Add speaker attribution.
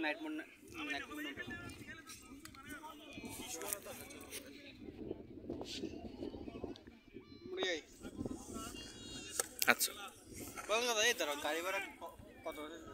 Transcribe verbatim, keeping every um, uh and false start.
Speaker 1: night mode night mode আচ্ছা বল দাদা এই ধরো গাড়ি ভাড়া কত